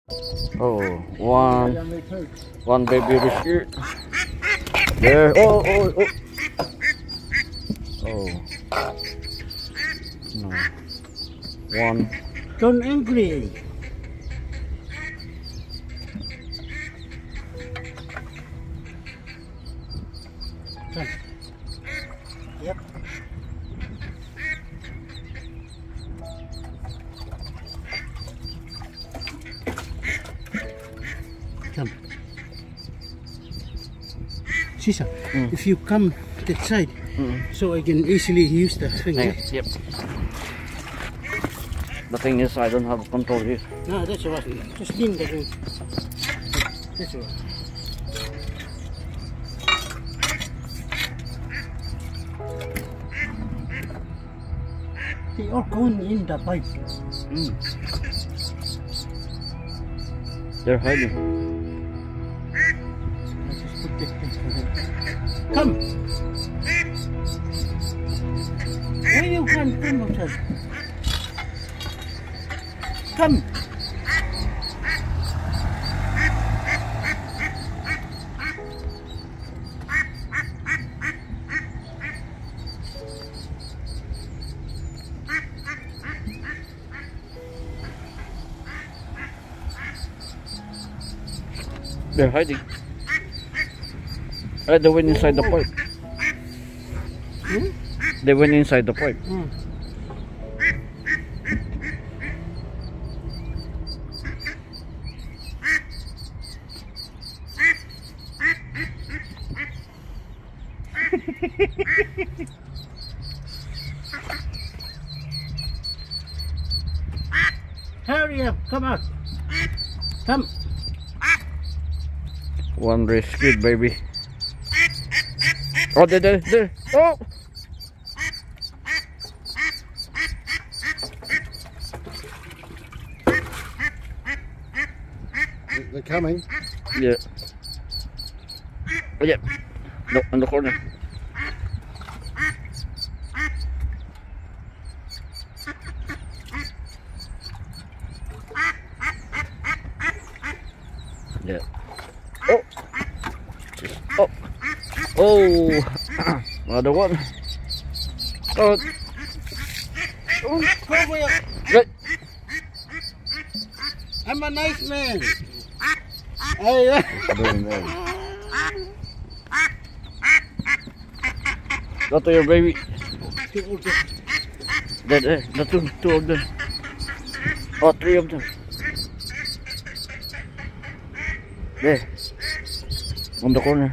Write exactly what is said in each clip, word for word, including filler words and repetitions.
Oh, one, one baby rescue. There. Oh, oh, oh. Oh. No. One. Don't angry. Come. Yep. Come. Sisa, Mm. if you come that side, Mm. so I can easily use the thing. Yeah, eh? yep. The thing is, I don't have control here. No, that's all right. Just lean the thing. That's all right. They are going in the pipe. Mm. They're hiding. Let's just put this thing for them. Come! Where you can come outside? Come! They're hiding. Uh, they went inside the pipe. Hmm? They went inside the pipe. Hmm. Hurry up, come out. Come. One rescued, baby. Oh, there, there, there. Oh! They're coming. Yeah. Oh, yeah. No, on the corner. Yeah. Oh! Oh! Oh! Another one. Oh! Oh, come here. Right. I'm a nice man. Hey, Doing well. Go to your baby. There, there. The two, two of them. Oh, three of them. There. On the corner.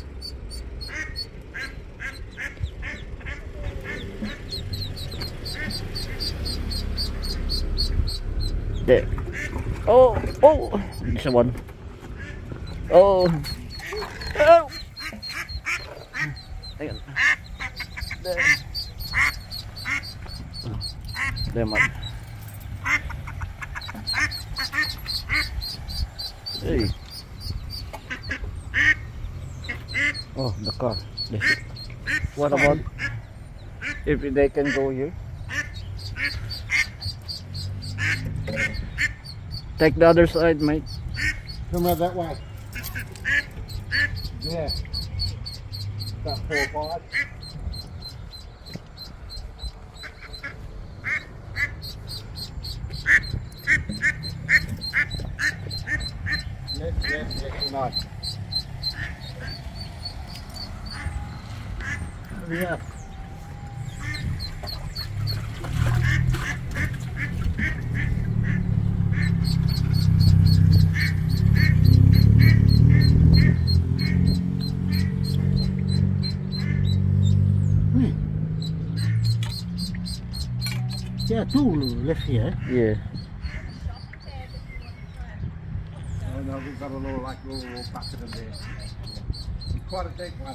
There. Oh, oh, this one. Oh, oh. Hang on. There. There, man. Hey. Oh, the car. This. What about if they can go here? Take the other side, mate. come out that way. Yeah. About four or five. Yes, yes, yes, nice. Hurry up. There are two left here. Yeah. Oh no, we've got a little like little, little bucket in there. It's quite a deep one.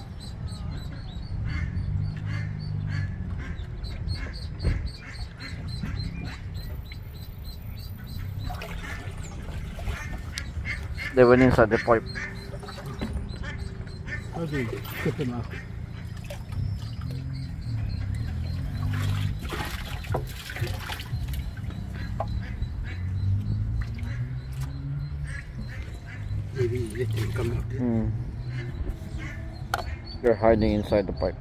They went inside the pipe. How do you get them out? Maybe let them come out. Hmm. They're hiding inside the pipe.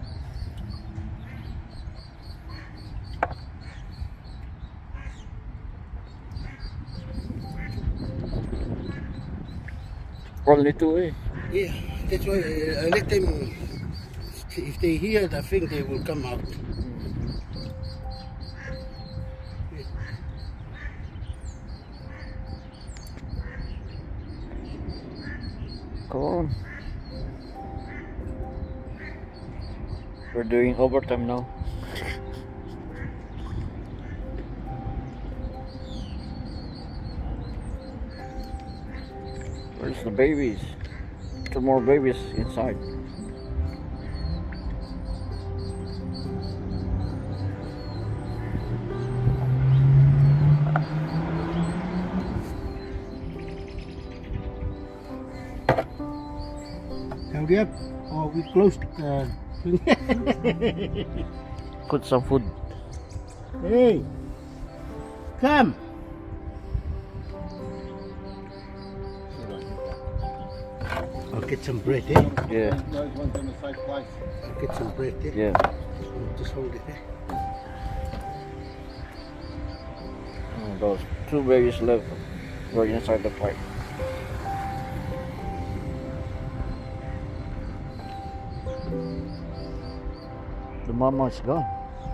Only two, eh? Yeah, that's why uh, I let them. If they hear the thing, they will come out. Come on. We're doing overtime now. Where's the babies? Two more babies inside. Hurry up, or we closed the Put some food. Hey, come. I'll get some bread, eh? Yeah, Those ones in a safe place. I'll get some bread, eh? yeah. Just hold it, eh? Oh, those two babies left were inside the pipe. The mama is gone.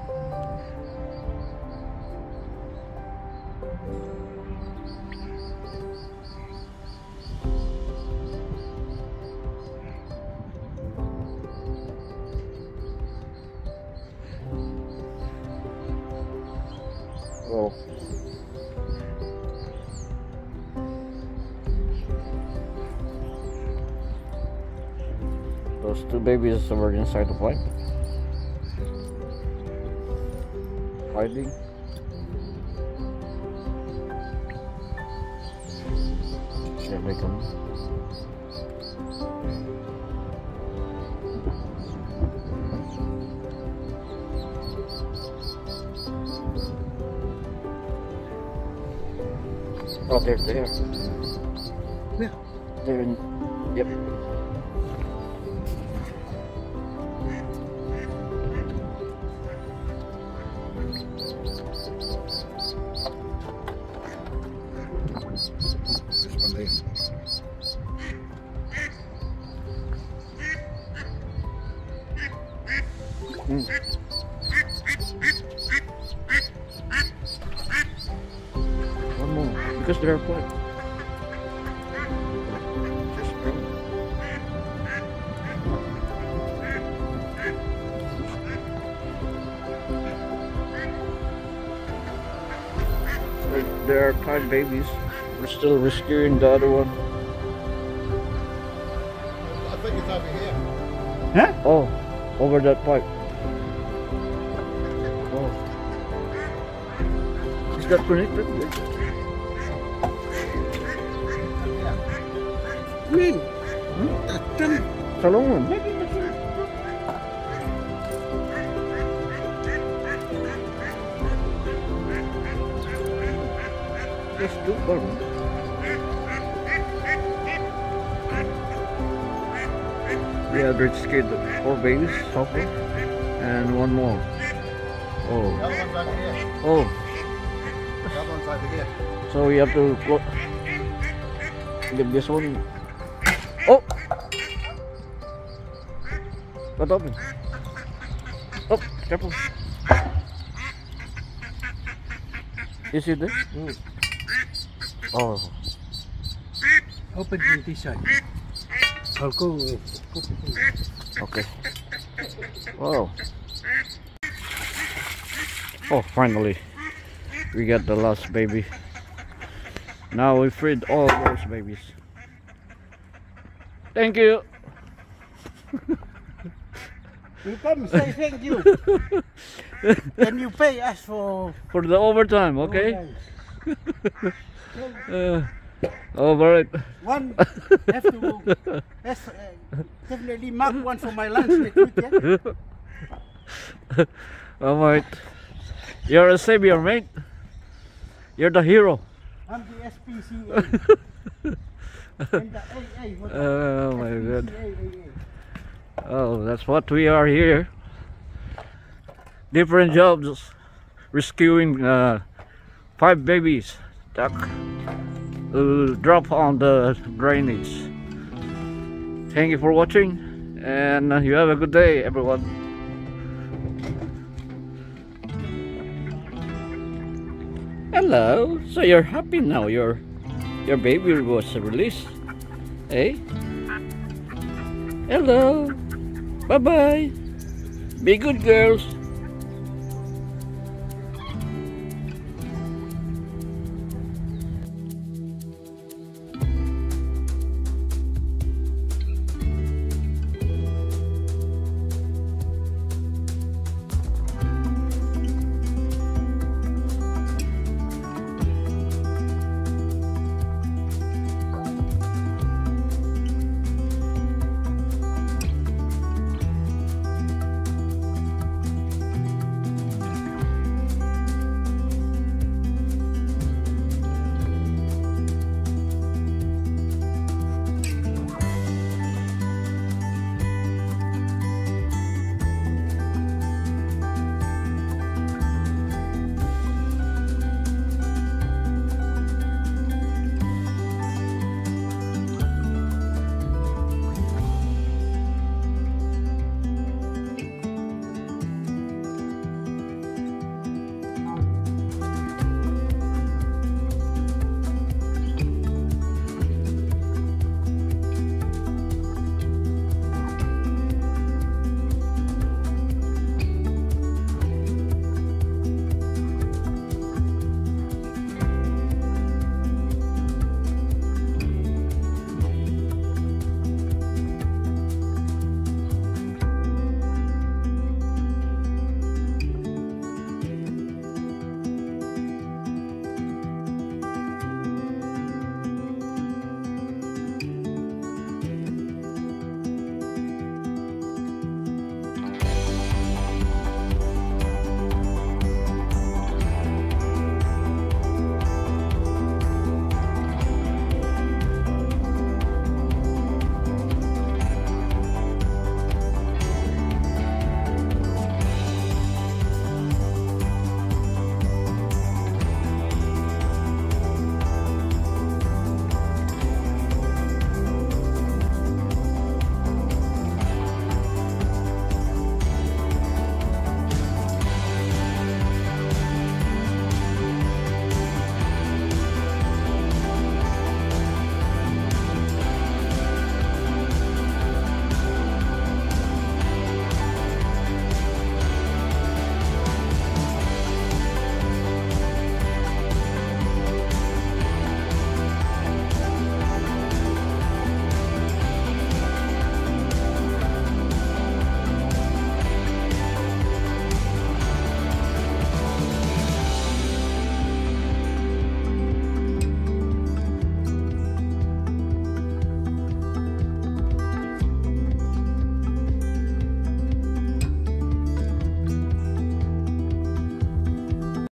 Oh. Those two babies were inside the pipe. Hiding. Here they come. Oh, they're there. Where? They're in. Yep. This one there. Mm. One more, because they're quiet. Just go. So there are five babies. We're still rescuing the other one. I think it's over here. Huh? Oh, over that pipe. Oh. Is that connected? When? Hmm? That drum. It's a long one. Just do one. Yeah, they're scared of four babies so far. And one more. The Oh. other one's over here. Oh. The other one's over here. So we have to go. Give this one. Oh! What happened? Oh, careful. You see this? Mm. Oh. Open from this side. I'll go. Uh, go Okay. Wow. Oh, finally. We got the last baby. Now we freed all those babies. Thank you. You come say thank you. Then you pay us for. For the overtime, okay? Uh, all right. One have to has, uh, definitely mark one for my lunch next week. Yeah? All right. You're a savior, mate. You're the hero. I'm the S P C A. And, uh, hey, hey, what- Oh my god. Hey, hey, hey. Oh, that's what we are here. Different jobs, rescuing uh, five babies duck uh, drop on the drainage. Thank you for watching, and uh, you have a good day, everyone. Hello. So you're happy now? Your your baby was released, eh? Hello. Bye bye. Be good, girls.